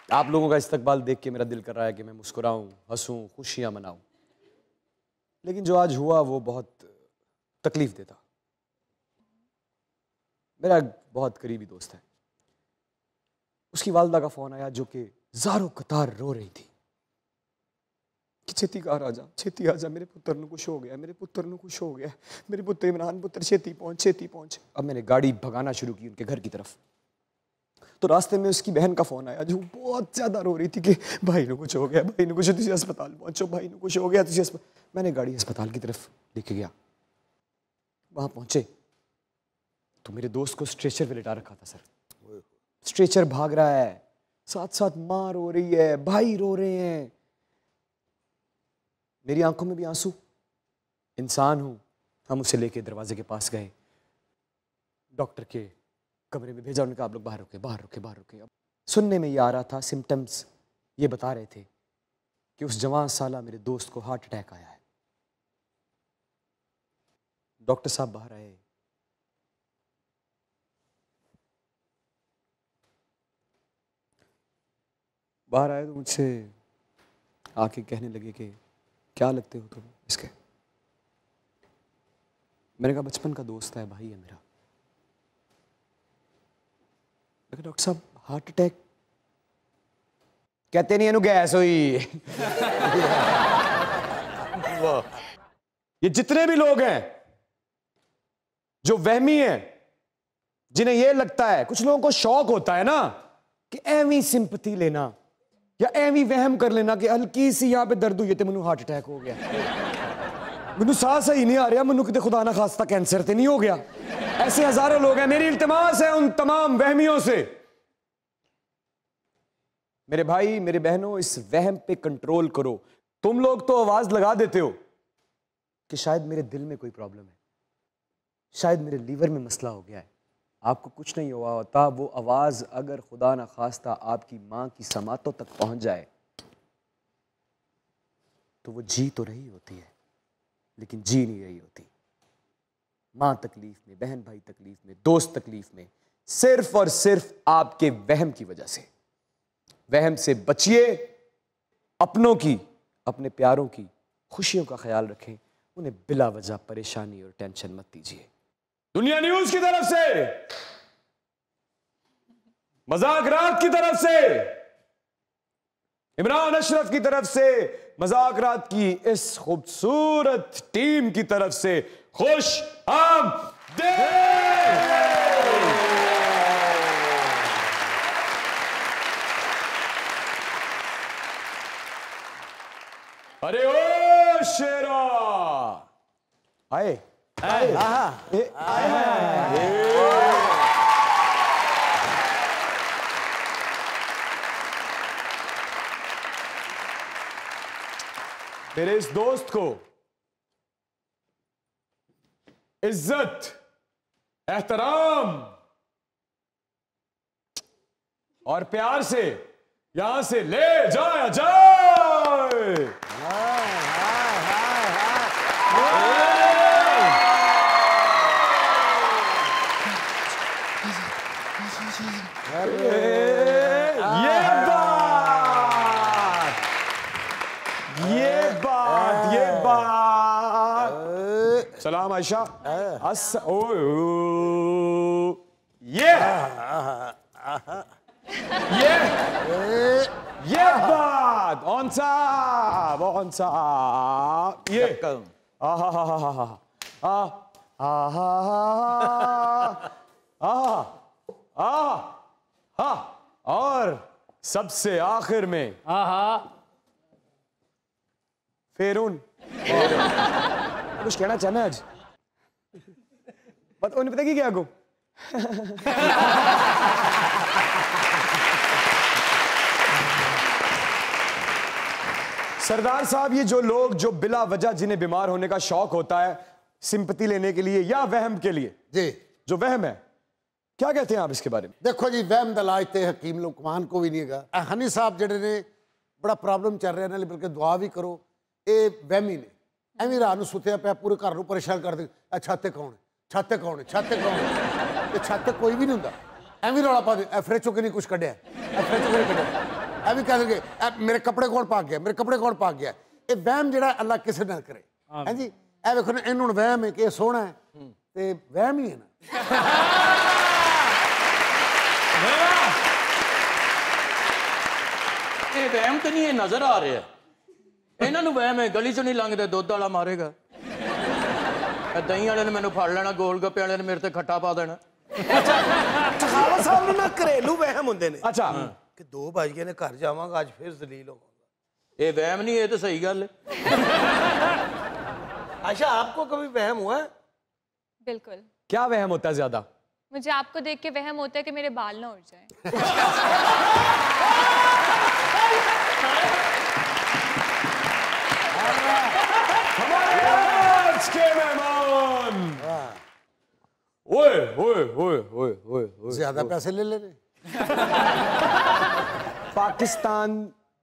आप लोगों का इस्तकबाल देख के मेरा दिल कर रहा है कि मैं मुस्कुराऊं, हंसूं, खुशियां मनाऊं, लेकिन जो आज हुआ वो बहुत तकलीफ देता। मेरा एक बहुत करीबी दोस्त है, उसकी वालदा का फोन आया जो कि ज़ारो कतार रो रही थी कि छेती घर आ जा, छेती आ जा, मेरे पुत्र ਨੂੰ कुछ हो गया, मेरे पुत्र ਨੂੰ कुछ हो गया, मेरे पुत्र इमरान पुत्र छेती पहुंच, छेती पहुंच। अब मैंने गाड़ी भगाना शुरू की उनके घर की तरफ, तो रास्ते में उसकी बहन का फोन आया जो बहुत ज्यादा रो रही थी कि भाई ने कुछ हो गया, भाई ने कुछ, तुझे अस्पताल पहुंचो, भाई ने कुछ हो गया, तुझे मैंने गाड़ी अस्पताल की तरफ लेके गया। वहां पहुंचे तो मेरे दोस्त को स्ट्रेचर पे लिटा रखा था सर। स्ट्रेचर भाग रहा है, साथ साथ माँ रो रही है, भाई रो रहे हैं, मेरी आंखों में भी आंसू। इंसान हूं। हम उसे लेके दरवाजे के पास गए, डॉक्टर के कमरे में भेजा, उन्होंने कहा आप लोग बाहर रुके, बाहर रुके, बाहर रुके। अब सुनने में ये आ रहा था, सिम्टम्स ये बता रहे थे कि उस जवान साला मेरे दोस्त को हार्ट अटैक आया है। डॉक्टर साहब बाहर आए, बाहर आए तो मुझसे आके कहने लगे कि क्या लगते हो तुम इसके। मैंने कहा बचपन का दोस्त है, भाई है मेरा। लेकिन डॉक्टर साहब हार्ट अटैक कहते नहीं, इन्हों गैस हुई। ये जितने भी लोग हैं जो वहमी हैं, जिन्हें ये लगता है, कुछ लोगों को शौक होता है ना कि एवी सिंपैथी लेना या एवी वहम कर लेना कि हल्की सी यहां पे दर्द हुई तो मैनू हार्ट अटैक हो गया, मैनू साह सही नहीं आ रहा, मैनू किते खुदा ना खास्ता कैंसर तो नहीं हो गया। ऐसे हजारों लोग हैं। मेरी इल्तिमास है उन तमाम वहमियों से, मेरे भाई मेरे बहनों, इस वहम पे कंट्रोल करो। तुम लोग तो आवाज लगा देते हो कि शायद मेरे दिल में कोई प्रॉब्लम है, शायद मेरे लीवर में मसला हो गया है। आपको कुछ नहीं हुआ होता। वो आवाज अगर खुदा ना खास्ता आपकी मां की समातों तक पहुंच जाए तो वो जी तो रही होती है लेकिन जी नहीं रही होती। मां तकलीफ में, बहन भाई तकलीफ में, दोस्त तकलीफ में, सिर्फ और सिर्फ आपके वहम की वजह से। वहम से बचिए, अपनों की, अपने प्यारों की खुशियों का ख्याल रखें, उन्हें बिला वजह परेशानी और टेंशन मत दीजिए। दुनिया न्यूज की तरफ से, मजाक रात की तरफ से, इमरान अशरफ की तरफ से, मजाक रात की इस खूबसूरत टीम की तरफ से खुश आमदीद। अरे ओ शेरा, आए आए आए। मेरे इस दोस्त को इज्जत, एहतराम और प्यार से यहां से ले जाया जाए। सलाम आयशा। ये बात ऑन साहब ये और सबसे आखिर में फेरून कुछ कहना चाहना आज बट उन्हें पता क्या आगो सरदार साहब, ये जो लोग जो बिला वजह जिन्हें बीमार होने का शौक होता है सिंपैथी लेने के लिए या वहम के लिए, जी जो वहम है, क्या कहते हैं आप इसके बारे में? देखो जी, वहम दा इलाज ते हकीम लुकमान को भी नहीं है। हनी साहब जेडे ने बड़ा प्रॉब्लम चल रहा है, बल्कि दुआ भी करो, ये वहमी ने एवं रात को सुत्या पाया पूरे घर को परेशान कर दे। छाते कौन है, छाते कौन है, छाते कौन है, छाते कोई भी नहीं होंगे। एवं रौला पा दे फ्रिज चो कि नहीं कुछ कढ़िया, फ्रिज चो कि नहीं कढ़िया, ਇਹ ਵੀ ਕਹਿ ਦੇਣਗੇ ਮੇਰੇ ਕੱਪੜੇ ਕੌਣ ਪਾ ਗਿਆ, ਮੇਰੇ ਕੱਪੜੇ ਕੌਣ ਪਾ ਗਿਆ। ਇਹ ਵਹਿਮ ਜਿਹੜਾ ਅੱਲਾ ਕਿਸੇ ਨਾਲ ਕਰੇ। ਹਾਂਜੀ ਇਹ ਵੇਖੋ ਨਾ, ਇਹਨੂੰ ਹੁਣ ਵਹਿਮ ਹੈ ਕਿ ਇਹ ਸੋਹਣਾ ਹੈ ਤੇ ਵਹਿਮ ਹੀ ਹੈ ਨਾ। ਇਹ ਵਹਿਮ ਤੇ ਨਹੀਂ, ਇਹ ਨਜ਼ਰ ਆ ਰਿਹਾ। ਇਹਨਾਂ ਨੂੰ ਵਹਿਮ ਹੈ ਗਲੀ ਚੋਂ ਨਹੀਂ ਲੰਘਦੇ ਦੁੱਧ ਵਾਲਾ ਮਾਰੇਗਾ। ਦਹੀਂ ਵਾਲੇ ਨੇ ਮੈਨੂੰ ਫੜ ਲੈਣਾ, ਗੋਲ ਗੱਪੇ ਵਾਲੇ ਨੇ ਮੇਰੇ ਤੇ ਖੱਟਾ ਪਾ ਦੇਣਾ। ਸਖਾਵਤ ਸਾਹਿਬ ਨੂੰ ਨਾ ਘਰੇਲੂ ਵਹਿਮ ਹੁੰਦੇ ਨੇ अच्छा ਕਿ 2 ਵਜ ਗਏ ਨੇ, ਘਰ ਜਾਵਾਂਗਾ ਅੱਜ ਫਿਰ ਜ਼ਲੀਲ ਹੋਵਾਂਗਾ। ਇਹ ਵਹਿਮ ਨਹੀਂ, ਇਹ ਤਾਂ ਸਹੀ ਗੱਲ ਹੈ। अच्छा आपको कभी वहम हुआ है? बिल्कुल। क्या वहम होता है ज्यादा? मुझे आपको देख के वहम होता है कि मेरे बाल ना उड़ जाएं। आज के मेहमान ओए ओए ओए ओए ओए ओए ज्यादा पैसे ले ले पाकिस्तान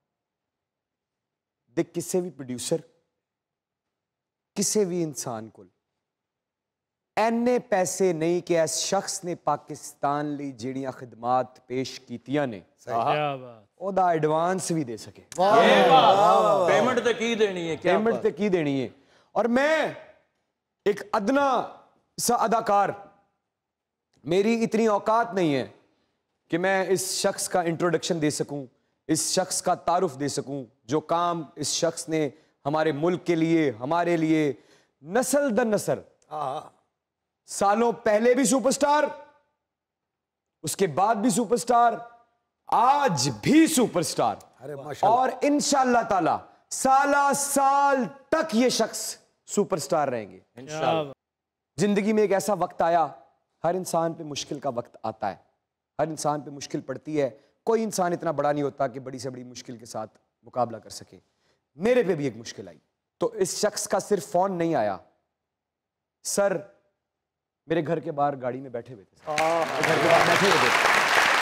ਦੇ ਕਿਸੇ ਵੀ ਪ੍ਰੋਡਿਊਸਰ, ਕਿਸੇ ਵੀ ਇਨਸਾਨ ਕੋਲ ਐਨੇ ਪੈਸੇ ਨਹੀਂ ਕਿ ਇਸ ਸ਼ਖਸ ਨੇ ਪਾਕਿਸਤਾਨ ਲਈ ਜਿਹੜੀਆਂ ਖਿਦਮਾਤ ਪੇਸ਼ ਕੀਤੀਆਂ ਨੇ ਉਹਦਾ ਐਡਵਾਂਸ ਵੀ ਦੇ ਸਕੇ। पेमेंट ਤੇ ਕੀ ਦੇਣੀ ਹੈ, पेमेंट ਤੇ ਕੀ ਦੇਣੀ ਹੈ। और मैं एक अदना सा अदाकार, मेरी इतनी औकात नहीं है कि मैं इस शख्स का इंट्रोडक्शन दे सकूं, इस शख्स का तारुफ दे सकूं, जो काम इस शख्स ने हमारे मुल्क के लिए, हमारे लिए नस्ल दर नस्ल, सालों पहले भी सुपरस्टार, उसके बाद भी सुपरस्टार, आज भी सुपरस्टार, और इंशाअल्लाह ताला साला साल तक ये शख्स सुपरस्टार रहेंगे इंशाअल्लाह। जिंदगी में एक ऐसा वक्त आया, हर इंसान पे मुश्किल का वक्त आता है, हर इंसान पे मुश्किल पड़ती है। कोई इंसान इतना बड़ा नहीं होता कि बड़ी से बड़ी मुश्किल के साथ मुकाबला कर सके। मेरे पे भी एक मुश्किल आई तो इस शख्स का सिर्फ फोन नहीं आया, सर मेरे घर के बाहर गाड़ी में बैठे हुए थे, घर के बाहर बैठे हुए थे।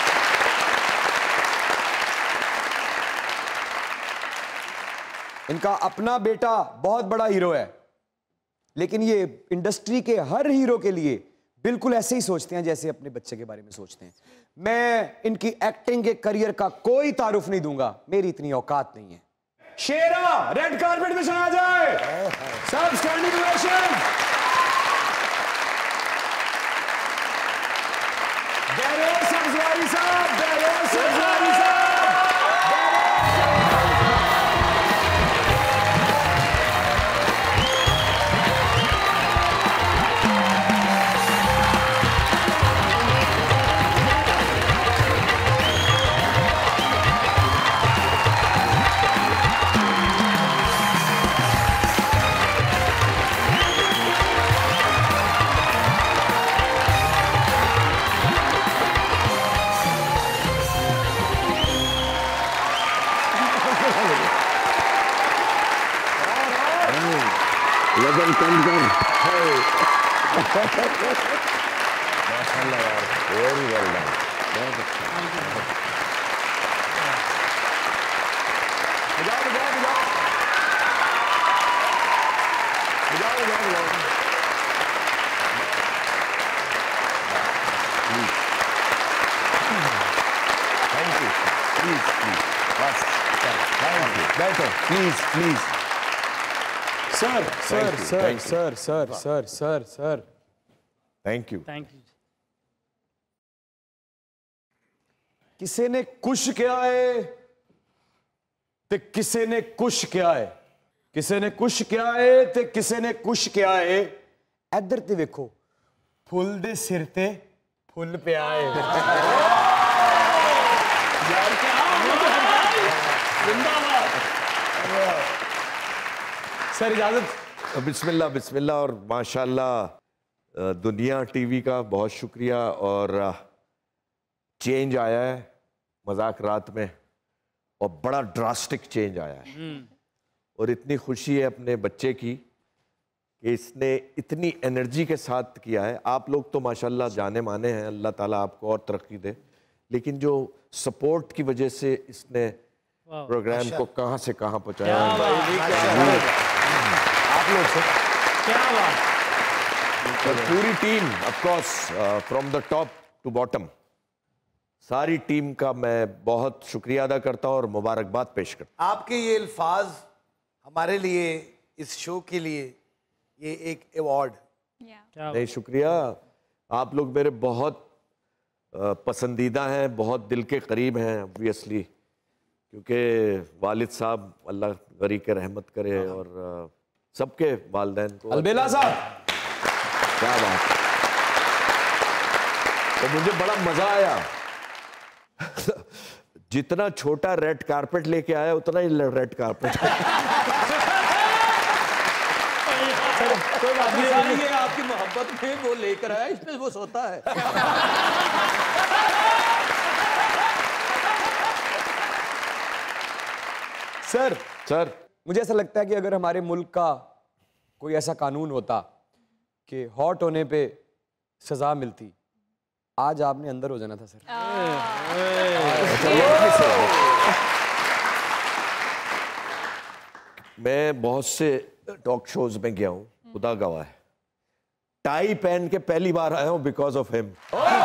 इनका अपना बेटा बहुत बड़ा हीरो है, लेकिन ये इंडस्ट्री के हर हीरो के लिए बिल्कुल ऐसे ही सोचते हैं जैसे अपने बच्चे के बारे में सोचते हैं। मैं इनकी एक्टिंग के करियर का कोई तारुफ नहीं दूंगा, मेरी इतनी औकात नहीं है। शेरा रेड कार्पेट में चला जाए, सब स्टैंडिंग ओवेशन। बैरोज सब्जवारी साहब, बैरोज सब्जवारी साहब। लगन कम कर। माशाल्लाह यार, वेरी वेल डन, बहुत अच्छा। थैंक यू, प्लीज प्लीज बस थैंक यू, बैठो please please. Sir sir sir sir sir sir sir sir thank you. किसी ने कुछ किया है ते किसी ने कुछ किया है, किसी ने कुछ किया है ते किसी ने कुछ किया है। इधर ते देखो, फुल दे सिर ते फुल पे आए। सर इजाजत। बिस्मिल्लाह बिस्मिल्लाह और माशाल्लाह दुनिया टीवी का बहुत शुक्रिया। और चेंज आया है मजाक रात में, और बड़ा ड्रास्टिक चेंज आया है। और इतनी खुशी है अपने बच्चे की कि इसने इतनी एनर्जी के साथ किया है। आप लोग तो माशाल्लाह जाने माने हैं, अल्लाह ताला आपको और तरक्की दे, लेकिन जो सपोर्ट की वजह से इसने प्रोग्राम को कहां से कहां पहुंचाया। आप लोग से क्या बात। और पूरी team of course from the top to bottom सारी टीम का मैं बहुत शुक्रिया अदा करता हूँ और मुबारकबाद पेश करता आपके ये अल्फाज हमारे लिए, इस शो के लिए, ये एक अवार्ड। या हूँ। नहीं, शुक्रिया। आप लोग मेरे बहुत पसंदीदा हैं, बहुत दिल के करीब हैं ऑब्वियसली, क्योंकि वालिद साहब अल्लाह गरी के रहमत करे और सबके वालिदैन को। अलबेला साहब, क्या बात। तो मुझे बड़ा मजा आया। जितना छोटा रेड कारपेट लेके आया उतना ही रेड कारपेट। ये आपकी मोहब्बत में वो लेकर आया, इसमें वो सोता है। सर सर, मुझे ऐसा लगता है कि अगर हमारे मुल्क का कोई ऐसा कानून होता कि हॉट होने पे सजा मिलती, आज आपने अंदर हो जाना था सर। मैं बहुत से टॉक शोज में गया हूँ, खुदा गवाह है, टाई पहन के पहली बार आया हूँ because of him.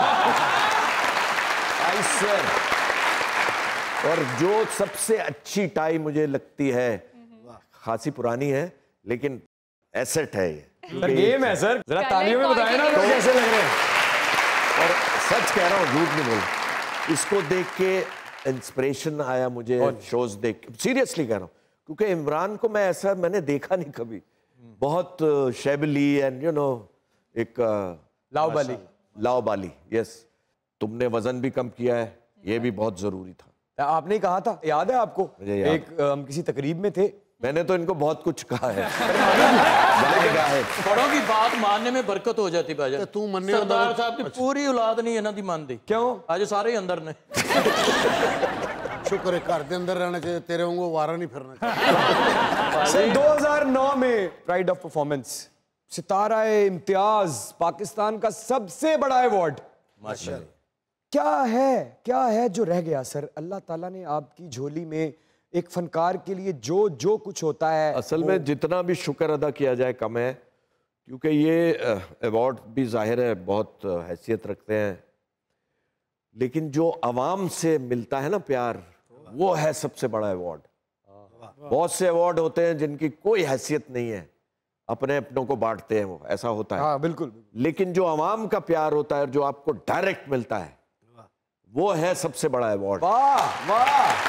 I swear. और जो सबसे अच्छी टाई मुझे लगती है, खासी पुरानी है लेकिन एसेट है ये, सर गेम है सर, जरा तालियों में बताएं ना लोग कैसे लग रहे हैं। और सच कह रहा हूँ, झूठ नहीं बोल। इसको देख के इंस्पिरेशन आया मुझे, शोज देख के, सीरियसली कह रहा हूँ, क्योंकि इमरान को मैं ऐसा मैंने देखा नहीं कभी। बहुत शेबली एंड यू नो, एक लाओबाली। यस, तुमने वजन भी कम किया है, ये भी बहुत जरूरी था। आपने ही कहा था, याद है आपको? मुझे याद। एक हम किसी तकरीब में थे, मैंने तो इनको बहुत कुछ कहा है। बड़ों की बात मानने में बरकत हो जाती भाईजान। तू मन्ने सरदार साहब की पूरी औलाद नहीं इन्हां दी मानदी। क्यों? आज सारे ही अंदर ने। शुक्र है घर के अंदर रहना चाहिए, तेरे वांगू वारा नहीं फिरना चाहिए। सर 2009 में pride of performance, Sitara Imtiaz, Pakistan का सबसे बड़ा अवार्ड। माशाल्लाह। क्या है जो रह गया सर? अल्लाह ताला ने आपकी झोली में एक फनकार के लिए जो जो कुछ होता है, असल में जितना भी शुक्र अदा किया जाए कम है, क्योंकि ये अवार्ड भी जाहिर है बहुत हैसियत रखते हैं, लेकिन जो अवाम से मिलता है ना प्यार, वो है सबसे बड़ा अवार्ड। बहुत से अवार्ड होते हैं जिनकी कोई हैसियत नहीं है, अपने अपनों को बांटते हैं, वो ऐसा होता है। हाँ बिल्कुल। लेकिन जो अवाम का प्यार होता है, जो आपको डायरेक्ट मिलता है, वो है सबसे बड़ा अवार्ड। वाह वाह।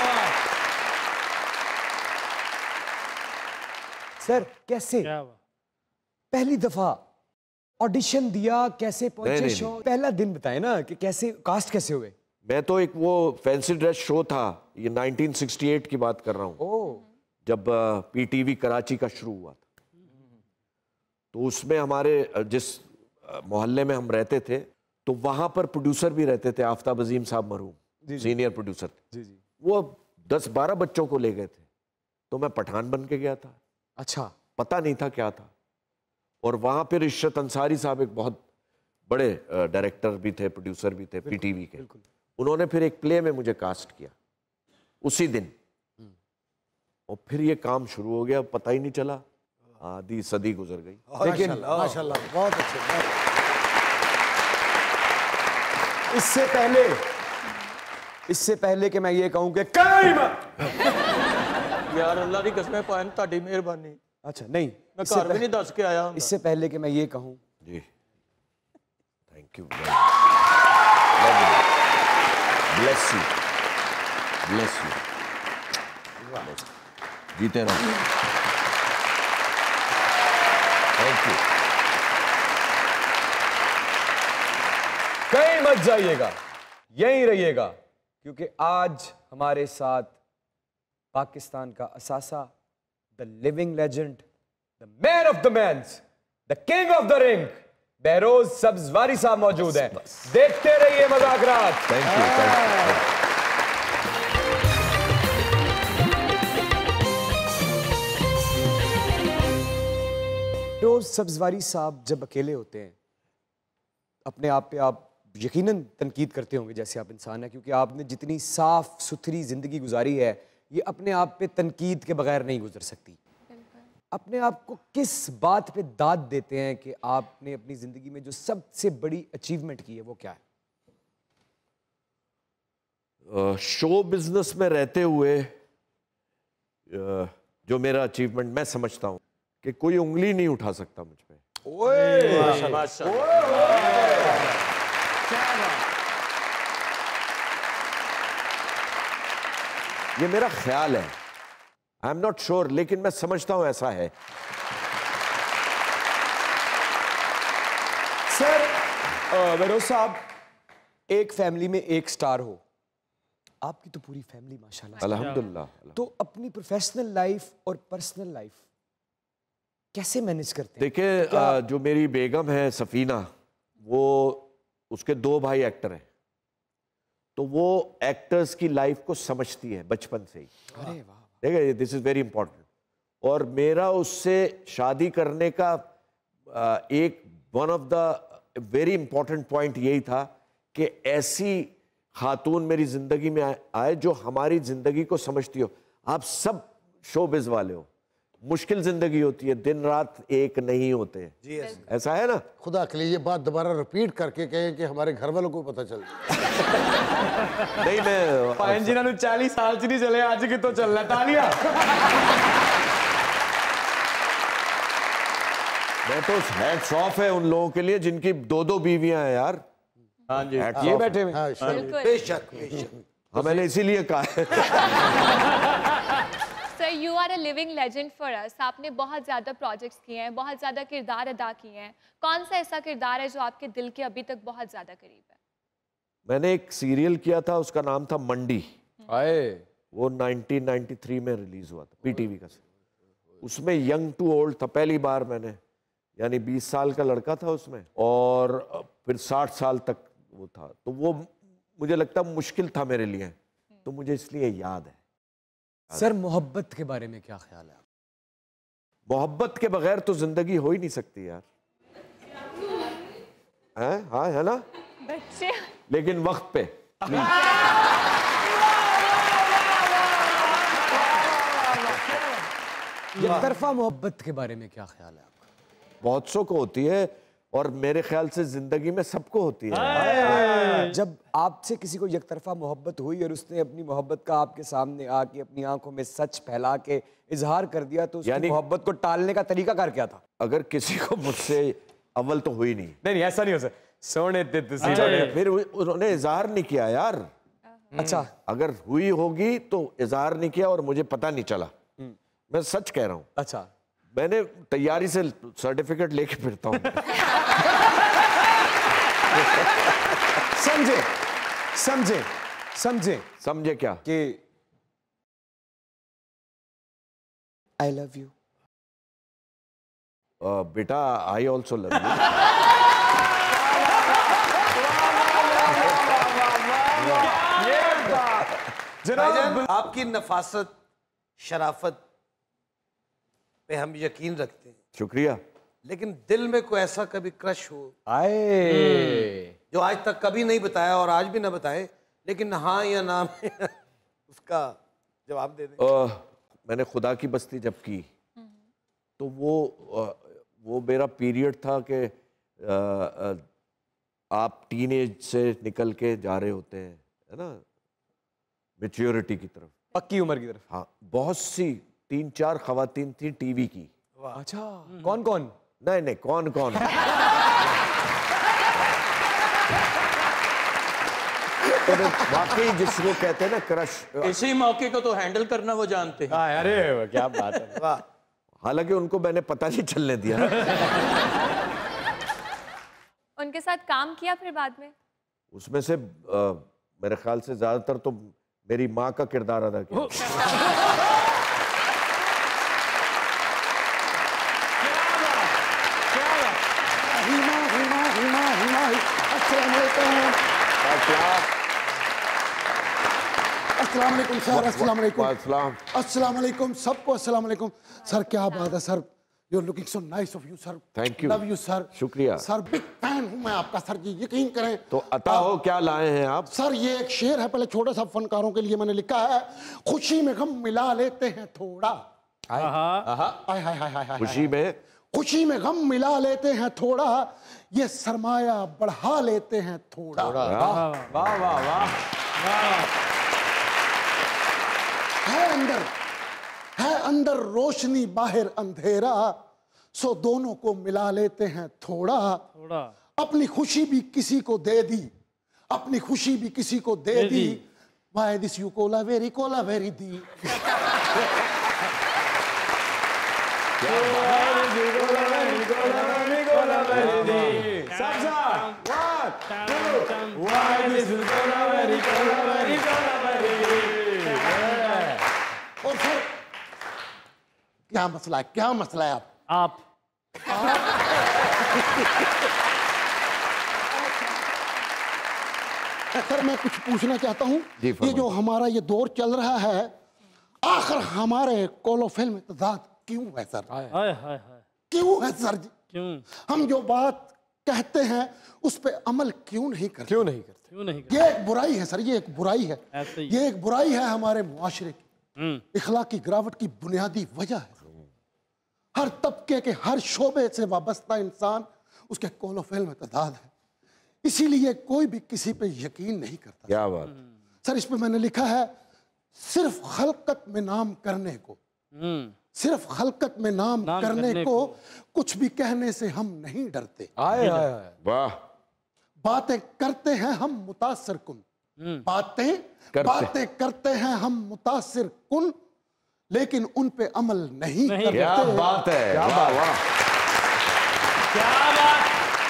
सर कैसे पहली दफा ऑडिशन दिया, कैसे पहुंचे नहीं, शो? पहला दिन बताए ना कि कैसे कास्ट कैसे हुए? मैं तो एक वो फैंसी ड्रेस शो था, ये 1968 की बात कर रहा हूँ, जब पीटीवी कराची का शुरू हुआ था। तो उसमें हमारे जिस मोहल्ले में हम रहते थे, तो वहां पर प्रोड्यूसर भी रहते थे, आफ्ताब अजीम साहब मरहूम, सीनियर प्रोड्यूसर थे। वो 10-12 बच्चों को ले गए थे, तो मैं पठान बन के गया था। अच्छा। पता नहीं था क्या था। और वहां पर इशरत अंसारी साहब एक बहुत बड़े डायरेक्टर भी थे, प्रोड्यूसर भी थे पीटीवी के। उन्होंने फिर एक प्ले में मुझे कास्ट किया उसी दिन, और फिर ये काम शुरू हो गया, पता ही नहीं चला, आधी सदी गुजर गई। लेकिन माशाल्लाह बहुत अच्छे। इससे पहले कि मैं ये कहूं कि कायम। यार अल्लाह की कसम पान ताड़ी मेहरबानी। अच्छा नहीं, मैं घर भी नहीं दस के आया। इससे पहले कि मैं ये कहूं, जी thank you, bless you, bless you, जीते रहो। Thank you. कहीं मत जाइएगा, यहीं रहिएगा, क्योंकि आज हमारे साथ पाकिस्तान का असासा, the living legend, the man of the mans, the king of the ring, Behroz Sabzwari साहब मौजूद हैं। देखते रहिए मज़ाकरात। Thank you. बहरोज सब्जवारी साहब जब अकेले होते हैं, अपने आप पे आप यकीनन तनकीद करते होंगे जैसे आप इंसान हैं, क्योंकि आपने जितनी साफ सुथरी जिंदगी गुजारी है, ये अपने आप पे तनकीद के बगैर नहीं गुजर सकती। अपने आप को किस बात पे दाद देते हैं कि आपने अपनी जिंदगी में जो सबसे बड़ी अचीवमेंट की है वो क्या है? शो बिजनेस में रहते हुए जो मेरा अचीवमेंट मैं समझता हूँ कि कोई उंगली नहीं उठा सकता मुझ पे। ये मेरा ख्याल है, आई एम नॉट श्योर, लेकिन मैं समझता हूं ऐसा है। सर वैरोज साहब, एक फैमिली में एक स्टार हो, आपकी तो पूरी फैमिली माशाल्लाह। अल्हम्दुलिल्लाह। तो अपनी प्रोफेशनल लाइफ और पर्सनल लाइफ कैसे मैनेज करते हैं? देखिए, जो मेरी बेगम है सफीना, वो उसके 2 भाई एक्टर हैं, तो वो एक्टर्स की लाइफ को समझती है बचपन से ही। अरे वाह। देखिए, दिस इज वेरी इंपॉर्टेंट। और मेरा उससे शादी करने का एक one of the very important point यही था कि ऐसी खातून मेरी जिंदगी में आए जो हमारी जिंदगी को समझती हो। आप सब शोबिज वाले हो, मुश्किल जिंदगी होती है, दिन रात एक नहीं होते हैं। जी ऐसा है ना? खुदा के लिए ये बात दोबारा रिपीट करके कहें कि हमारे घर वालों को पता चल नहीं, मैं पायन जी ने 40 साल से नहीं चले, आज की तो चल रहा है। तालियां। मैं तो हैट्स ऑफ है उन लोगों के लिए जिनकी 2-2 बीवियां हैं यार। हाँ जी, ये बैठे हुए। हाँ, बिल्कुल। बेशक बेशक। हाँ, मैंने इसीलिए कहा है। Sir, you are a living legend for us. आपने बहुत ज़्यादा प्रोजेक्ट्स किए हैं, बहुत ज़्यादा किरदार अदा किए हैं। कौन सा ऐसा किरदार है जो आपके दिल के अभी तक बहुत ज़्यादा करीब है? मैंने एक सीरियल किया था, उसका नाम था मंडी। आए। वो 1993 में रिलीज हुआ था, पीटीवी का। उसमें यंग टू ओल्ड था, पहली बार मैंने, यानी 20 साल का लड़का था उसमें, और फिर 60 साल तक वो था। तो वो मुझे लगता मुश्किल था मेरे लिए, तो मुझे इसलिए याद है। सर, मोहब्बत के बारे में क्या ख्याल है? मोहब्बत के बगैर तो जिंदगी हो ही नहीं सकती यार, है? हाँ, है ना? बच्चे। लेकिन वक्त पे। एकतरफा मोहब्बत के बारे में क्या ख्याल है आपका? बहुत सौ को होती है, और मेरे ख्याल से जिंदगी में सबको होती है। जब आपसे किसी को एकतरफा मोहब्बत हुई और उसने अपनी मोहब्बत का आपके सामने आके अपनी आंखों में सच फैला के इजहार कर दिया, तो उसकी यानी मोहब्बत को टालने का तरीका कार क्या था? अगर किसी को मुझसे अव्वल तो हुई नहीं, नहीं, ऐसा नहीं हो सकता। सोने ते तुसी अच्छा, बड़े। फिर उन्होंने इजहार नहीं किया यार। अच्छा, अगर हुई होगी तो इजहार नहीं किया और मुझे पता नहीं चला। मैं सच कह रहा हूं। अच्छा। मैंने तैयारी से सर्टिफिकेट लेके फिरता हूं। समझे समझे समझे समझे क्या? कि आई लव यू। बेटा, आई ऑल्सो लव यू। भाईजान, आपकी नफासत, शराफत पे हम यकीन रखते हैं, शुक्रिया। लेकिन दिल में कोई ऐसा कभी क्रश हो आए। जो आज तक कभी नहीं बताया और आज भी ना बताए, लेकिन हाँ या ना में उसका जवाब दे दें। मैंने खुदा की बस्ती जब की, तो वो मेरा पीरियड था कि आप टीनेज से निकल के जा रहे होते हैं, है ना, मैच्योरिटी की तरफ, पक्की उम्र की तरफ। हाँ। बहुत सी 3-4 खवातीन थी टीवी की। अच्छा, कौन कौन? नहीं नहीं, कौन कौन। तो वाकई जिसको कहते हैं ना क्रश, इसी मौके को तो हैंडल करना वो जानते हैं। अरे क्या बात है। वाह। हालांकि उनको मैंने पता नहीं चलने दिया। उनके साथ काम किया फिर बाद में? उसमें से मेरे ख्याल से ज्यादातर तो मेरी माँ का किरदार अदा किया। अस्सलाम वालेकुम सर, अस्सलाम वालेकुम। अस्सलाम। अस्सलाम वालेकुम सबको, अस्सलाम वालेकुम सर। क्या बात है sir, you are looking so nice of you sir. Thank you. Love you sir. शुक्रिया। सर, बिग फैन हूं मैं आपका सर जी, यकीन करें। तो अता हो, क्या लाए हैं आप? सर, ये एक शेर है, पहले छोटा सा फनकारों के लिए मैंने लिखा है। खुशी में गम मिला लेते हैं थोड़ा। हाय हाय हाय हाय हाय। खुशी में खुशी में गम मिला लेते हैं थोड़ा, ये सरमाया बढ़ा लेते हैं थोड़ा। वाह वाह वाह वाह। अंदर रोशनी बाहर अंधेरा, सो दोनों को मिला लेते हैं थोड़ा। अपनी खुशी भी किसी को दे दी, अपनी खुशी भी किसी को दे दी। Why this you Kolaveri Di. और फिर क्या मसला है आप सर मैं कुछ पूछना चाहता हूँ। ये जो हमारा ये दौर चल रहा है, आखिर हमारे कोलोफिल्म में तजाद क्यों है सर? क्यों है सर जी? क्यों हम जो बात कहते हैं उस पे अमल क्यों नहीं करते? ये एक बुराई है सर, ये एक बुराई है, ये एक बुराई है हमारे मुआशरे की। इखलाकी गिरावट की बुनियादी वजह है। हर तबके के हर शोबे से वाबस्ता इंसान उसके कोलोफिल में तदाद है, इसीलिए कोई भी किसी पे यकीन नहीं करता। क्या बात सर, इस पे मैंने लिखा है सिर्फ खलकत में नाम करने को, सिर्फ खलकत में नाम करने को कुछ भी कहने से हम नहीं डरते। वाह। बातें करते हैं हम मुतासिर कुन, बातें करते हैं हम मुतासिर कुन, लेकिन उन पे अमल नहीं करते। क्या बात है, वाह वाह, क्या बात।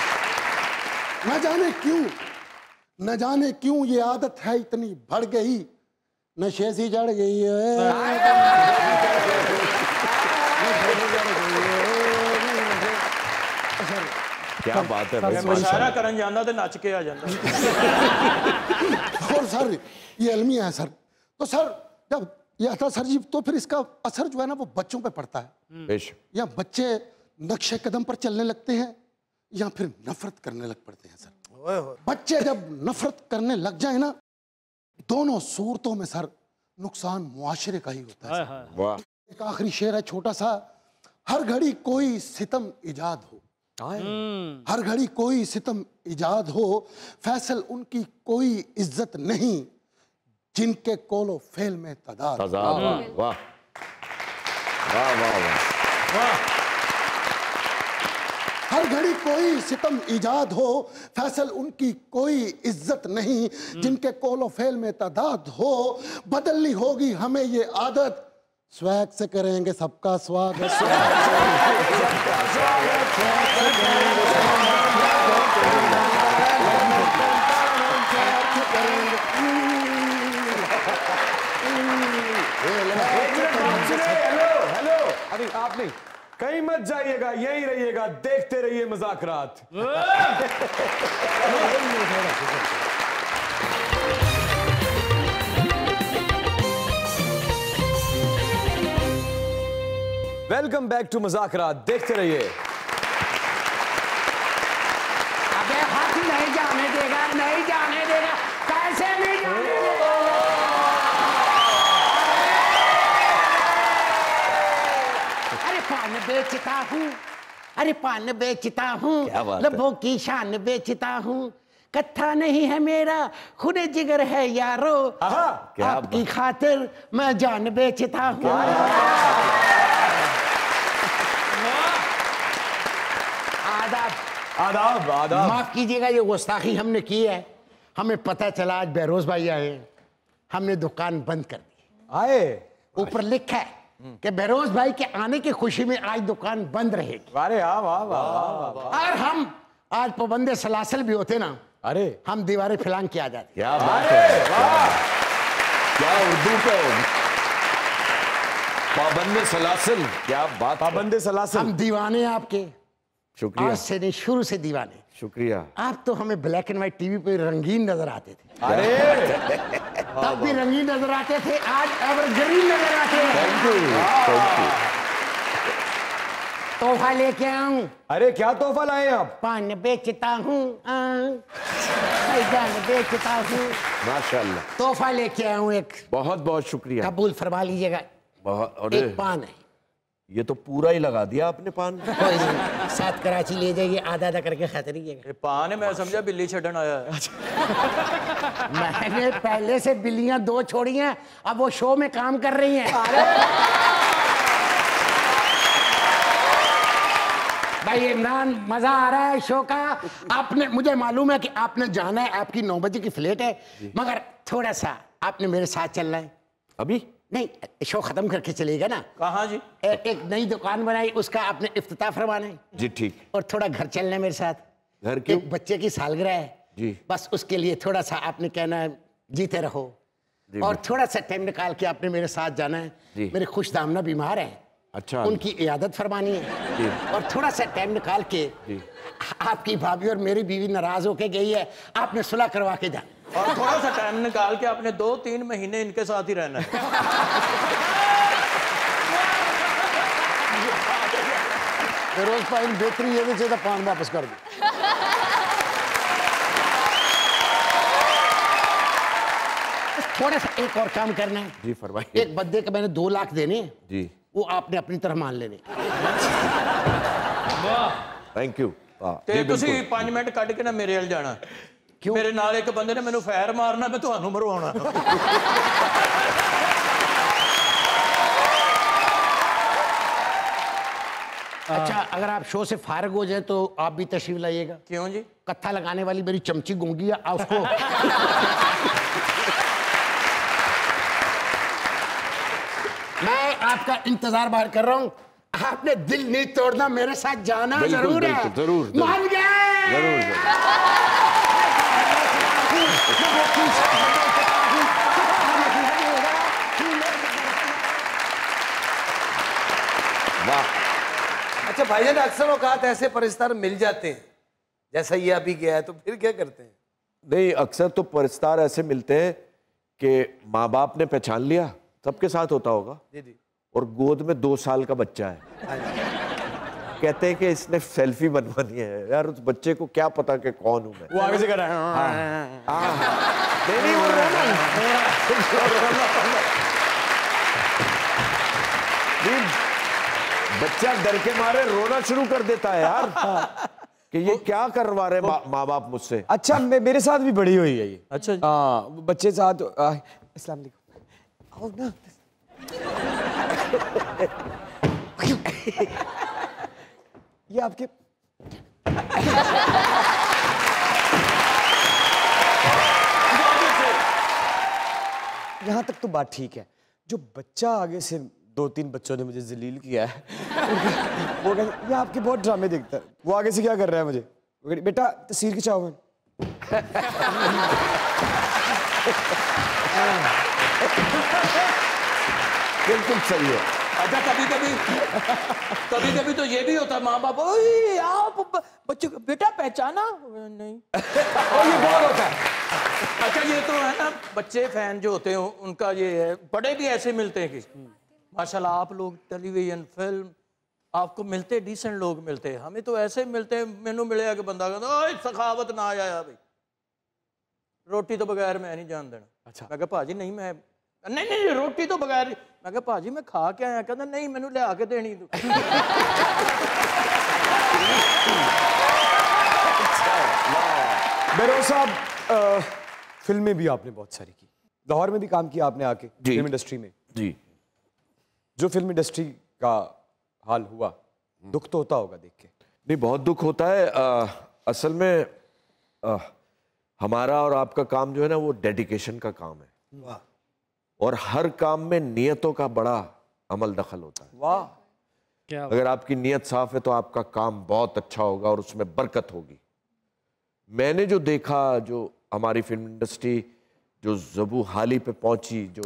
न जाने क्यों ये आदत है इतनी बढ़ गई, नशे सी चढ़ गई है। क्या बात है भाई, मुशायरा करन जाना तो नच के आ जाता। और सर ये अलमिया है सर। तो सर जब यह था सर जी, तो फिर इसका असर जो है ना वो बच्चों पे पड़ता है। या बच्चे नक्शे कदम पर चलने लगते हैं या फिर नफरत करने लग पड़ते हैं सर। बच्चे जब नफरत करने लग जाए ना, दोनों सूरतों में सर नुकसान मुआशरे का ही होता है। वाह। एक आखिरी शेर है छोटा सा। हर घड़ी कोई सितम इजाद हो, हर घड़ी कोई सितम इजाद हो, फैसल उनकी कोई इज्जत नहीं जिनके कोलो फेल में तदाद। वाह वाह वाह वाह। हर घड़ी कोई सितम इजाद हो, फैसल उनकी कोई इज्जत नहीं जिनके कोलो फेल में तदाद हो। बदलनी होगी हमें ये आदत, स्वैग से करेंगे सबका स्वागत। हेलो अभी आप नहीं, कहीं मत जाइएगा, यहीं रहिएगा, देखते रहिए Mazaqraat. Welcome back to Mazaqraat, देखते रहिए। अबे हाथ नहीं जाने देगा, नहीं जाने देगा, कैसे नहीं जाने देगा? अरे पान बेचता हूँ, अरे पान बेचता हूँ, लबों की शान बेचता हूँ। कत्था नहीं है मेरा, खुद जिगर है यारो, आपकी खातिर मैं जान बेचता हूँ। आदाब आदाब। माफ कीजिएगा, ये गुस्ताखी हमने की है। हमें पता चला आज बहरोज भाई आए, हमने दुकान बंद कर दी। ऊपर लिखा है कि बहरोज भाई के आने की खुशी में आज दुकान बंद रहेगी। अरे वाह वाह वाह। और हम आज पाबंदे सलासल भी होते ना, अरे हम दीवारें फिलांग के आ जाते। क्या बात है, क्या उर्दू पे पाबंदे सलासल, क्या बात। पाबंदे सलासल, हम दीवाने आपके, शुक्रिया। आज से नहीं, शुरू से दीवाने। शुक्रिया। आप तो हमें ब्लैक एंड व्हाइट टीवी पे रंगीन नजर आते थे। अरे तब भी रंगीन नजर आते थे, आज एवरग्रीन नजर आते हैं। Thank you. तोहफा लेके आऊं? अरे क्या तोहफा लाए आप? पान बेचता हूँ, जान बेचता हूँ। माशाल्लाह। तोहफा लेके आऊं एक। बहुत बहुत शुक्रिया। कबूल फरमा लीजिएगा। बहुत। एक पान है, ये तो पूरा ही लगा दिया आपने पान। कोई नहीं, साथ कराची ले जाइए, आधा आधा करके खाते रहिएगा। ये पान है, मैं समझा बिल्ली छड़न आया है। मैंने पहले से बिल्लियां 2 छोड़ी हैं, अब वो शो में काम कर रही हैं। भाई इमरान, मजा आ रहा है शो का। आपने, मुझे मालूम है कि आपने जाना है, आपकी 9 बजे की फ्लाइट है, मगर थोड़ा सा आपने मेरे साथ चलना है। अभी नहीं, शो खत्म करके चलेगा ना। कहाँ जी? एक नई दुकान बनाई, उसका आपने इफ्तिताह फरमाना है जी ठीक। और थोड़ा घर चलना है मेरे साथ। घर क्यों? एक बच्चे की सालगिरह है जी। बस उसके लिए थोड़ा सा आपने कहना है जीते रहो, और थोड़ा सा टाइम निकाल के आपने मेरे साथ जाना है। मेरे खुश दामना बीमार है, अच्छा, उनकी इयादत फरमानी है, और थोड़ा सा टाइम निकाल के आपकी भाभी और मेरी बीवी नाराज होके गई है, आपने सुलह करवा के जाना। और थोड़ा सा टाइम निकाल के आपने 2-3 महीने इनके साथ ही रहना है। फिरोज भाई बेहतरी ये भी चाहिए पान वापस कर दो। थोड़ा सा एक और काम करना है जी, फरमाइए। एक बंदे के मैंने 2 लाख देने हैं जी, वो आपने अपनी तरफ मान लेने। Thank you. ਤੇ ਤੁਸੀਂ 5 ਮਿੰਟ ਕੱਢ ਕੇ ਨਾ ਮੇਰੇ ਵੱਲ ਜਾਣਾ। क्यों? ਮੇਰੇ ਨਾਲ ਇੱਕ ਬੰਦੇ ਨੇ ਮੈਨੂੰ ਫਾਇਰ ਮਾਰਨਾ, ਮੈਂ ਤੁਹਾਨੂੰ ਮਰਵਾਉਣਾ। अच्छा, अगर आप शो से फारिग हो जाए तो आप भी तशरीफ लाइएगा। क्यों जी? कत्था लगाने वाली मेरी चमची गूंगी है, उसको मैं आपका इंतजार बाहर कर रहा हूँ। आपने दिल नहीं तोड़ना, मेरे साथ जाना जरूर है। जरूर मान गए। जरूर। वाह। अच्छा भाईजान, अक्सर औकात ऐसे परिस्तार मिल जाते हैं जैसा ये अभी गया है, तो फिर क्या करते हैं? नहीं, अक्सर तो परिस्तार ऐसे मिलते हैं कि माँ बाप ने पहचान लिया, सबके साथ होता होगा, जी। और गोद में 2 साल का बच्चा है। कहते हैं कि इसने सेल्फी बनवानी है। यार उस बच्चे को क्या पता कि कौन हूं मैं। वो आगे से कर रहा है। नहीं बोल रहा ना। बच्चा डर के मारे रोना शुरू कर देता है यार कि ये क्या करवा रहे माँ बाप मुझसे। अच्छा, मेरे साथ भी बड़ी हुई है ये। अच्छा जी। हाँ, बच्चे साथ। अस्सलाम वालेकुम। आओ ना। ये आपके यहाँ तक तो बात ठीक है। जो बच्चा आगे से 2-3 बच्चों ने मुझे जलील किया है, वो कहते ये आपके बहुत ड्रामे देखता है। वो आगे से क्या कर रहा है मुझे, वो कहते, बेटा तस्वीर खिंचाओ। मैं बिल्कुल सही है। अच्छा, कभी कभी तो ये भी होता है, माँ बाप आप बच्चों को बेटा पहचाना नहीं। और ये बहुत होता है। अच्छा, ये तो है ना, बच्चे फैन जो होते हैं उनका ये है। बड़े भी ऐसे मिलते हैं कि माशाल्लाह आप लोग टेलीविजन फिल्म आपको मिलते, डिसेंट लोग मिलते हैं। हमें तो ऐसे मिलते हैं, मैनू मिलेगा कि बंदा कहता ओए सखावत ना आया भाई, रोटी तो बगैर मैं नहीं जान देना। अच्छा। मैं कहा भाजी नहीं, मैं नहीं रोटी तो बगैर। मैं कहा भाजी मैं खा के आया। कहता नहीं, मैनू लिया के देनी तू। बेरोज साहब, फिल्में भी आपने बहुत सारी की, लाहौर में भी काम किया आपने आके फिल्म इंडस्ट्री में। जी। जो फिल्म इंडस्ट्री का हाल हुआ, दुख तो होता होगा देख के। नहीं, बहुत दुख होता है। असल में हमारा और आपका काम जो है ना, वो डेडिकेशन का काम है। वाह। और हर काम में नियतों का बड़ा अमल दखल होता है। वाह, क्या अगर आपकी नियत साफ है तो आपका काम बहुत अच्छा होगा और उसमें बरकत होगी। मैंने जो देखा, जो हमारी फिल्म इंडस्ट्री जो ज़बू हाली पे पहुंची, जो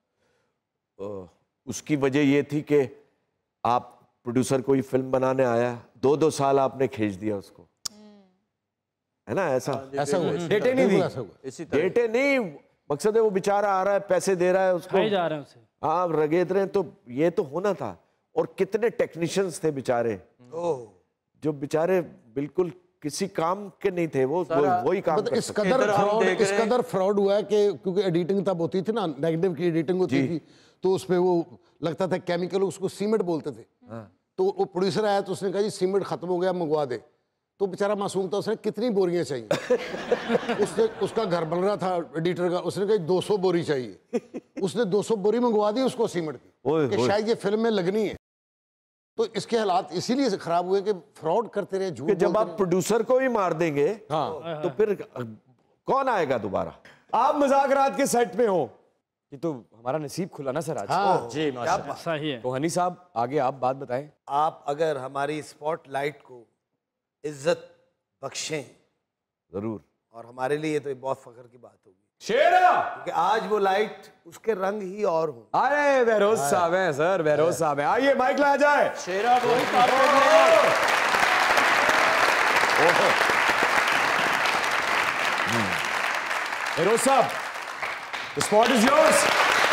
उसकी वजह ये थी कि आप प्रोड्यूसर कोई फिल्म बनाने आया, 2-2 साल आपने खींच दिया उसको, है ना? ऐसा हुआ। डेटे नहीं दी। डेटे नहीं, मकसद है वो बेचारा आ रहा है, पैसे दे रहा है उसको, जा रहे हैं उसे, आप रगेद रहे हैं। तो ये तो होना था। और कितने टेक्नीशियंस थे बेचारे, जो बेचारे बिल्कुल किसी काम के नहीं थे, वो वही काम मतलब कर इस सकते। कदर फ्रॉड हुआ है कि क्योंकि एडिटिंग तब होती थी ना, नेगेटिव की एडिटिंग होती थी, तो उसपे वो लगता था केमिकल, उसको सीमेंट बोलते थे। तो वो प्रोड्यूसर आया तो उसने कहा जी सीमेंट खत्म हो गया, मंगवा दे। तो बेचारा मासूम था, उसने कितनी बोरियां चाहिए उसने, उसका घर बन रहा था एडिटर का, उसने कहा 200 बोरी चाहिए। उसने 200 बोरी मंगवा दी उसको सीमेंट की कि शायद ये फिल्म में लगनी है। तो इसके हालात इसीलिए खराब हुए कि फ्रॉड करते रहे, झूठ। जब आप प्रोड्यूसर को ही मार देंगे तो फिर कौन आएगा दोबारा? आप मजाक रात के सेट पे हो, ये तो हमारा नसीब खुला ना सर आज। जी माशाल्लाह। सही है। तो हनी साहब आगे आप बात बताएं। आप अगर हमारी स्पॉटलाइट को इज्जत बख्शें जरूर, और हमारे लिए तो ये बहुत फख्र की बात होगी, शेरा, क्योंकि आज वो लाइट उसके रंग ही और हों। अरे बहरोज साहब हैं सर, बहरोज साहब हैं, आइए माइक लाया जाए। शेरा वही कारपेट ले आओ। बहरोज साहब, the spot is yours.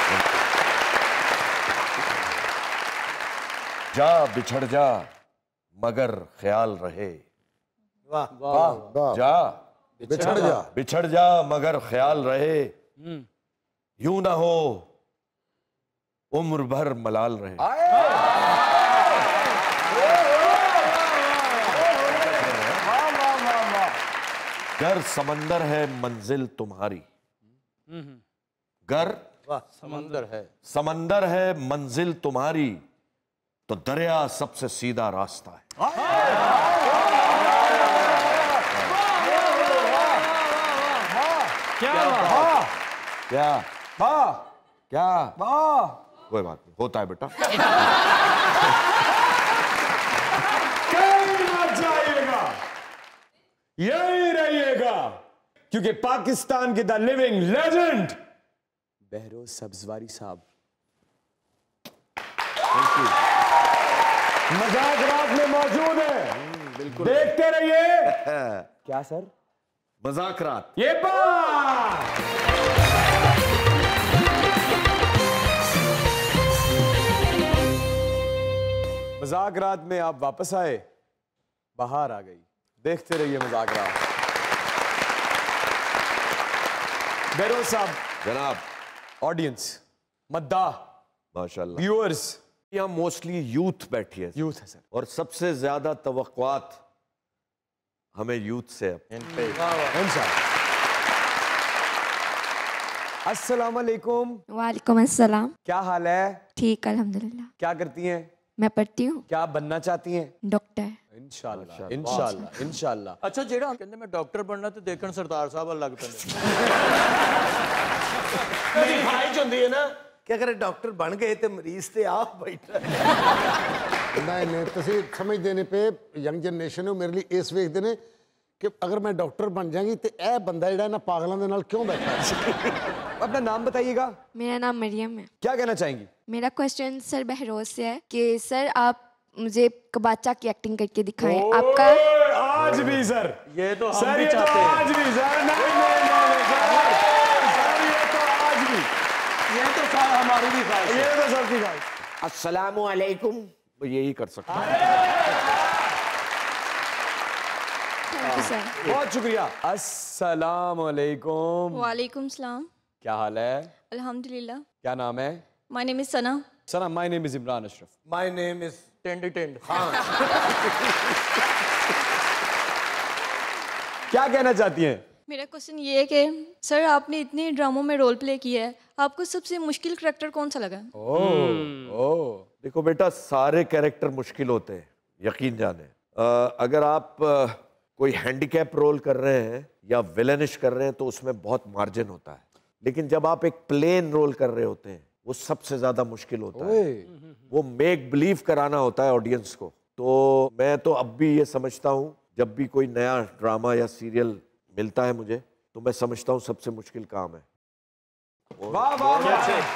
जा बिछड़ जा मगर ख्याल रहे, वाह वाह, जा बिछड़ जा मगर ख्याल रहे, यूं ना हो उम्र भर मलाल रहे। गर समंदर है मंजिल तुम्हारी, गर समंदर है मंजिल तुम्हारी, तो दरिया सबसे सीधा रास्ता है। क्या क्या कोई बात नहीं, होता है बेटा। कहीं मत जाइएगा, यही रहिएगा, क्योंकि पाकिस्तान के the living legend Behroz Sabzwari साहब मजाक रात में मौजूद है। बिल्कुल देखते रहिए। क्या सर? मजाक रात। ये बात मजाक रात में आप वापस आए, बाहर आ गई। देखते रहिए मजाक रात। बहरोज साहब, जनाब, ऑडियंस, मद्दा, माशाल्लाह, व्यूअर्स, यहाँ मोस्टली यूथ बैठी है यूथ है सर, और सबसे ज्यादा तवक्कुआत हमें यूथ से है। अस्सलाम वालेकुम। वालेकुम अस्सलाम। क्या हाल है? ठीक अल्हम्दुलिल्लाह। क्या करती हैं? मैं पढ़ती हूँ। क्या बनना चाहती हैं? डॉक्टर। इंशाल्लाह इंशाल्लाह इंशाल्लाह। अच्छा जेड़ा कहते मैं डॉक्टर बनना तो देखन सरदार साहब अलग पैंदे। मेरी ख्वाहिश होती है ना कि अगर डॉक्टर बन गए तो मरीज ते आप बैठा। नहीं तुसी समझदे ने पे यंग जनरेशन है मेरे लिए इस वेखदे ने कि अगर मैं डॉक्टर बन जाएंगी तो यह बंदा जेड़ा ना पागलों के नाल क्यों बैठा है। अपना नाम बताइएगा। मेरा नाम मरियम है। क्या कहना चाहेंगी? मेरा क्वेश्चन सर बहरोज से है कि सर आप मुझे कबाचा की एक्टिंग करके दिखाएं। आपका आज भी सर, ये तो हम सर भी ये तो चाहते हैं। आज भी सर, नहीं सर ये तो आज भी, ये तो सारा हमारी भी ख्वाहिश है। ये तो सबकी ख्वाहिश। अस्सलामु अलैकुम, वो यही कर सकते हैं। Thank you sir. बहुत शुक्रिया। अस्सलाम वालेकुम। वालेकुम सलाम। क्या हाल है? अल्हम्दुलिल्लाह। क्या नाम है? My name is Sana. Sana, my name is Imran Ashraf. My name is tend tend. क्या कहना चाहती हैं? मेरा क्वेश्चन ये है कि सर आपने इतने ड्रामों में रोल प्ले किया है, आपको सबसे मुश्किल करैक्टर कौन सा लगा? ओह देखो बेटा, सारे कैरेक्टर मुश्किल होते हैं, यकीन जाने। अगर आप कोई हैंडीकैप रोल कर रहे हैं या विलेनिश कर रहे हैं तो उसमें बहुत मार्जिन होता है, लेकिन जब आप एक प्लेन रोल कर रहे होते हैं वो सबसे ज्यादा मुश्किल होता है। वो मेक बिलीव कराना होता है ऑडियंस को। तो मैं तो अब भी ये समझता हूँ, जब भी कोई नया ड्रामा या सीरियल मिलता है मुझे, तो मैं समझता हूँ सबसे मुश्किल काम है। वाह वाह वाह।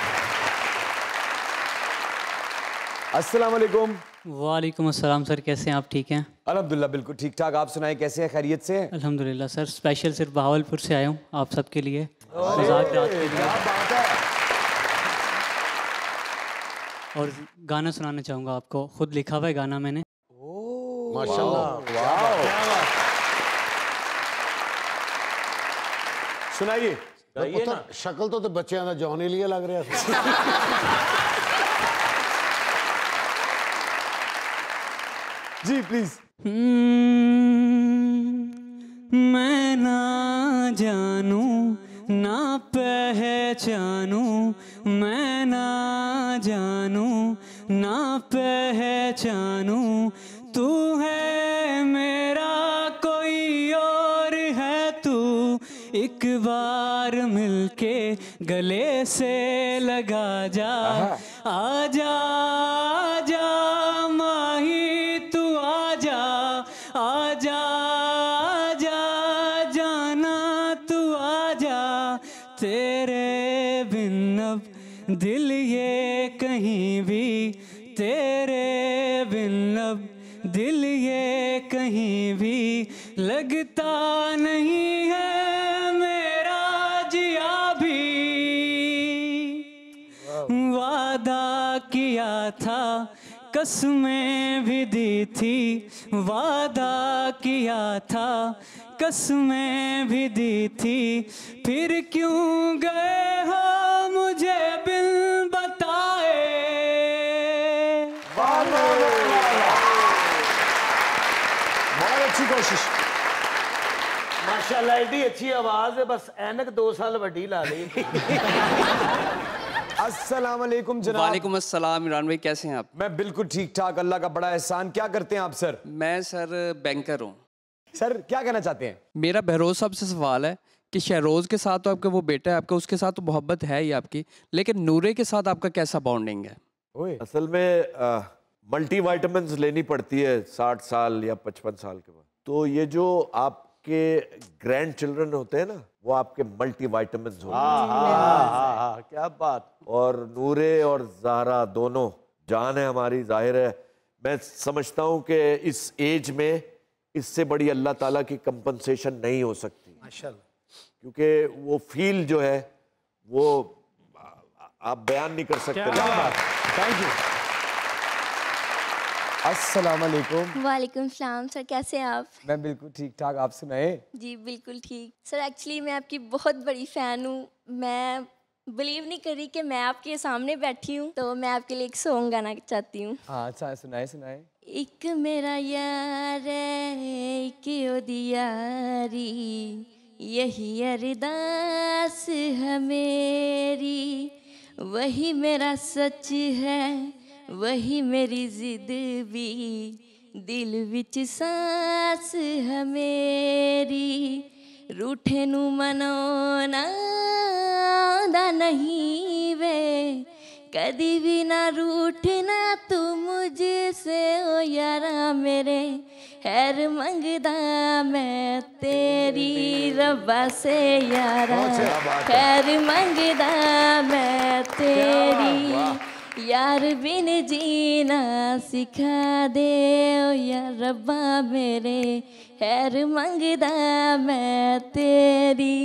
अस्सलाम वालेकुम। वालेकुम अस्सलाम सर, कैसे हैं आप? ठीक हैं? अल्हम्दुलिल्लाह बिल्कुल ठीक ठाक। आप सुनाएं, कैसे हैं? खैरियत से हैं? अल्हम्दुलिल्लाह सर, स्पेशल सिर्फ बहावलपुर से आया हूँ आप सबके लिए, मजाक रात के लिए, क्या बात है। और गाना सुनाना चाहूँगा आपको। खुद लिखा हुआ है गाना मैंने। माशाल्लाह। वाह सुनाइए। पुत्र शक्ल तो बच्चों का जॉन एलिया लग रहा था। जी प्लीज। मैं ना जानू ना पहचानू, मैं ना जानू ना पहचानू, तू है मेरा कोई और है तू, एक बार मिलके गले से लगा जा, आजा आजा माही तू आजा, आजा आजा जाना तू आजा, तेरे बिन अब दिल ये कहीं भी, तेरे बिन अब दिल ये कहीं भी लगता नहीं है मेरा जिया भी, वादा किया था कसमें भी दी थी, वादा किया था कसमें भी दी थी, फिर क्यों गए हो मुझे बिन बताए। बहुत अच्छी कोशिश। माशाल्लाह एडी अच्छी आवाज है, बस ऐनक 2 साल वड्डी ला ली। अस्सलाम वालेकुम जनाब। वालेकुम अस्सलाम। इमरान भाई कैसे हैं आप? मैं बिल्कुल ठीक ठाक, अल्लाह का बड़ा एहसान। क्या करते हैं आप सर? मैं सर बैंकर हूँ। सर क्या कहना चाहते हैं? मेरा बहरोज साहब से सवाल है कि शहरोज के साथ तो आपका वो बेटा है आपका, उसके साथ तो मोहब्बत है ही आपकी, लेकिन नूरे के साथ आपका कैसा बॉन्डिंग है? असल में मल्टी वाइटामिन्स लेनी पड़ती है 60 साल या 55 साल के बाद। तो ये जो आपके ग्रैंड चिल्ड्रन होते हैं ना, वो आपके मल्टी वाइटामिन्स होते हैं। क्या बात। और नूरे और ज़हरा दोनों जान है हमारी, जाहिर है। मैं समझता हूँ कि इस एज में इससे बड़ी अल्लाह ताला की कंपनसेशन नहीं हो सकती माशाल्लाह, क्योंकि वो फील जो है वो आप बयान नहीं कर सकते। Thank you. अस्सलाम वालेकुम। वालेकुम सलाम सर, कैसे हैं आप? मैं बिल्कुल ठीक ठाक, आप सुनाए? जी बिल्कुल ठीक सर। एक्चुअली मैं आपकी बहुत बड़ी फ़ैन हूँ। मैं बिलीव नहीं कर रही कि मैं आपके सामने बैठी हूँ, तो मैं आपके लिए एक सॉन्ग गाना चाहती हूँ। हाँ अच्छा, सुनाए सुनाए। एक मेरा यार है एक ओदी यारी, यही अरदास है मेरी, वही मेरा सच है वही मेरी जिद भी, दिल विच सांस है मेरी, रूठे नू मनाना दा नहीं वे, कदी भी ना रूठना तू मुझसे ओ यारा मेरे, खैर मंगदा मैं तेरी रब्बा से यारा, खैर मंगदा मैं तेरी, यार बिन जीना सिखा दे ओ यार रब्बा मेरे, खैर मंगदा मैं तेरी।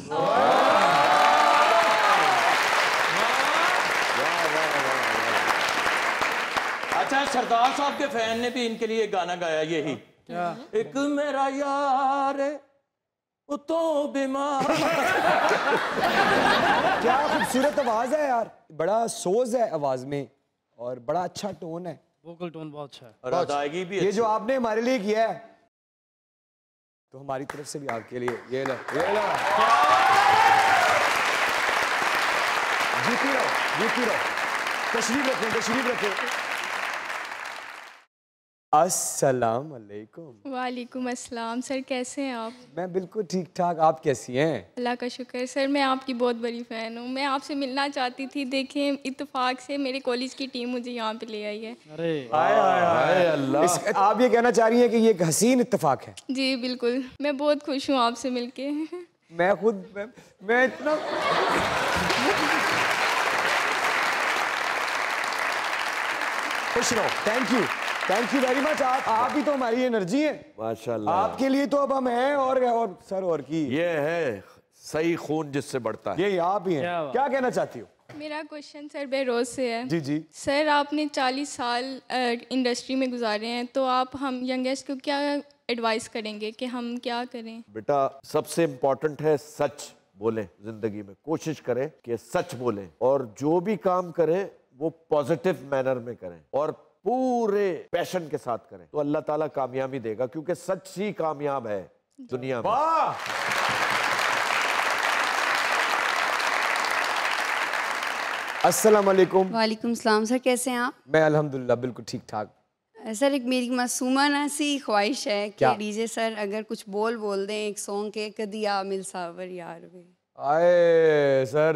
अच्छा, सरदार साहब के फैन ने भी इनके लिए गाना गाया यही। क्या? एक मेरा यार वो तो बीमार। क्या खूबसूरत आवाज है यार, बड़ा सोज है आवाज में और बड़ा अच्छा टोन है, वोकल टोन बहुत अच्छा है और अदायगी भी। ये जो आपने हमारे लिए किया है, तो हमारी तरफ से भी आपके लिए ये लो, ये लो। जीती रहो, जीती रहो। तशरीफ रखें, तशरीफ रखें। अस्सलाम वालेकुम। वालेकुम अस्सलाम। सर कैसे हैं आप? मैं बिल्कुल ठीक ठाक, आप कैसी हैं? अल्लाह का शुक्र। सर मैं आपकी बहुत बड़ी फ़ैन हूँ, मैं आपसे मिलना चाहती थी। देखें इत्तेफाक से मेरे कॉलेज की टीम मुझे यहाँ पे ले आई है। अरे अल्लाह। आप ये कहना चाह रही हैं कि ये एक हसीन इत्तेफाक है? जी बिल्कुल, मैं बहुत खुश हूँ आपसे मिलके। मैं खुद मैं इतना खुश रहो। Thank you very much. आप ही तो हमारी एनर्जी है माशाल्लाह। आपके लिए तो अब हम हैं और सर और की ये है सही खून जिससे बढ़ता है, ये आप ही हैं। क्या कहना चाहती हो? मेरा क्वेश्चन सर बहरोज से है। जी जी। सर आपने 40 साल इंडस्ट्री में गुजारे हैं, तो आप हम यंगेस्ट को क्या एडवाइस करेंगे कि हम क्या करें? बेटा सबसे इम्पोर्टेंट है सच बोलें जिंदगी में, कोशिश करें कि सच बोलें और जो भी काम करें वो पॉजिटिव मैनर में करें और पूरे पैशन के साथ करें, तो अल्लाह ताला कामयाबी देगा, क्योंकि सच ही कामयाब है दुनिया में। अस्सलाम वालेकुम। वालेकुम सलाम सर, कैसे हैं आप? मैं अल्हम्दुलिल्लाह बिल्कुल ठीक ठाक। सर एक मेरी मासूमाना सी ख्वाहिश है क्या? कि डीजे सर अगर कुछ बोल दें एक सॉन्ग के, कदिया मिल सावर यार वे। आए सर।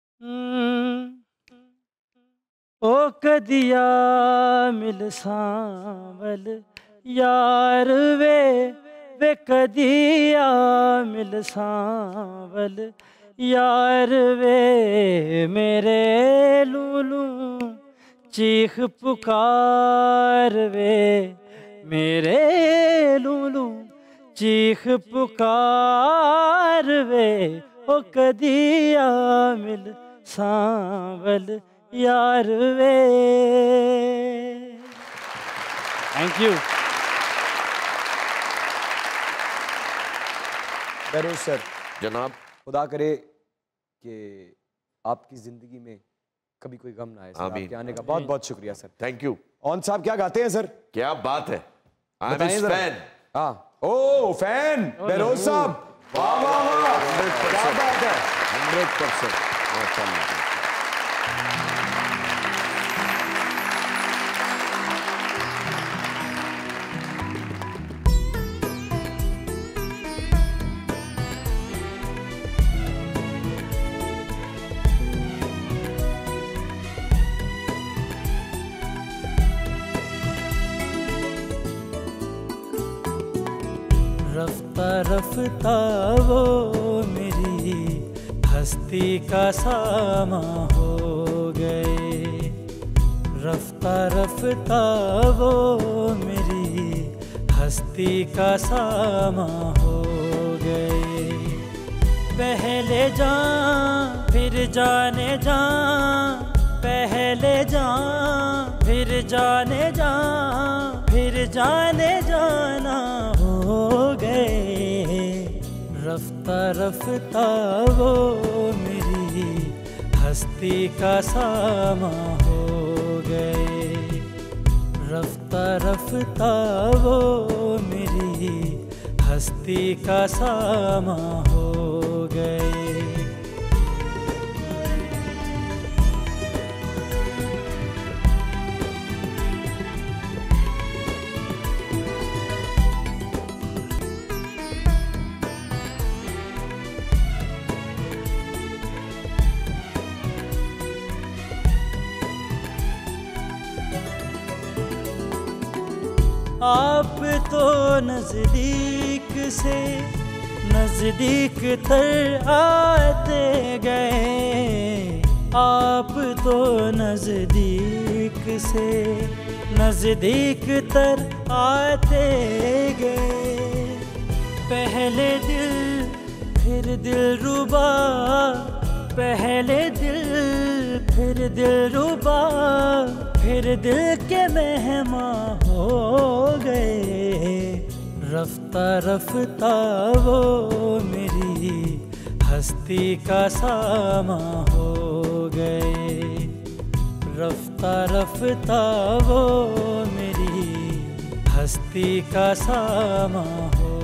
ओ कदिया मिल सावल यार वे कदिया मिल सावल यार वे मेरे लूलू चीख पुकार वे मेरे लूलू चीख पुकार वे ओ कदिया मिल सावल यार वे। Thank you. बेरोज सर जनाब, खुदा करे कि आपकी जिंदगी में कभी कोई गम ना आए। आपके आने का बहुत बहुत शुक्रिया सर। Thank you. ऑन साहब क्या गाते हैं सर? क्या बात है, बताइए जरा। हाँ, ओ फैन बेरोज साहब, वाह वाह वाह, क्या बात है। 100% माशाल्लाह। रफ्ता रफ्ता वो मेरी हस्ती का सामा हो गए, रफ्ता रफ्ता वो मेरी हस्ती का सामा हो गए। पहले जान फिर जाने जान, पहले जान फिर जाने जान, फिर जाने जाना हो गए। रफ्ता रफ्ता वो मेरी हस्ती का सामा हो गए, रफ्ता रफ्ता वो मेरी हस्ती का सामा हो गए। आप तो नजदीक से नजदीक तर आते गए, आप तो नजदीक से नजदीक तर आते गए। पहले दिल फिर दिल रुबा, पहले दिल फिर दिल रुबा, फिर दिल के मेहमान हो गए। रफ्ता रफ्ता वो मेरी हस्ती का सामा हो गए, रफ्ता रफ्ता वो मेरी हस्ती का सामा हो